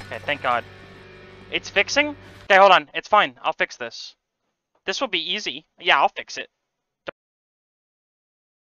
Okay, thank God. It's fixing? Okay, hold on. It's fine. I'll fix this. This will be easy. Yeah, I'll fix it.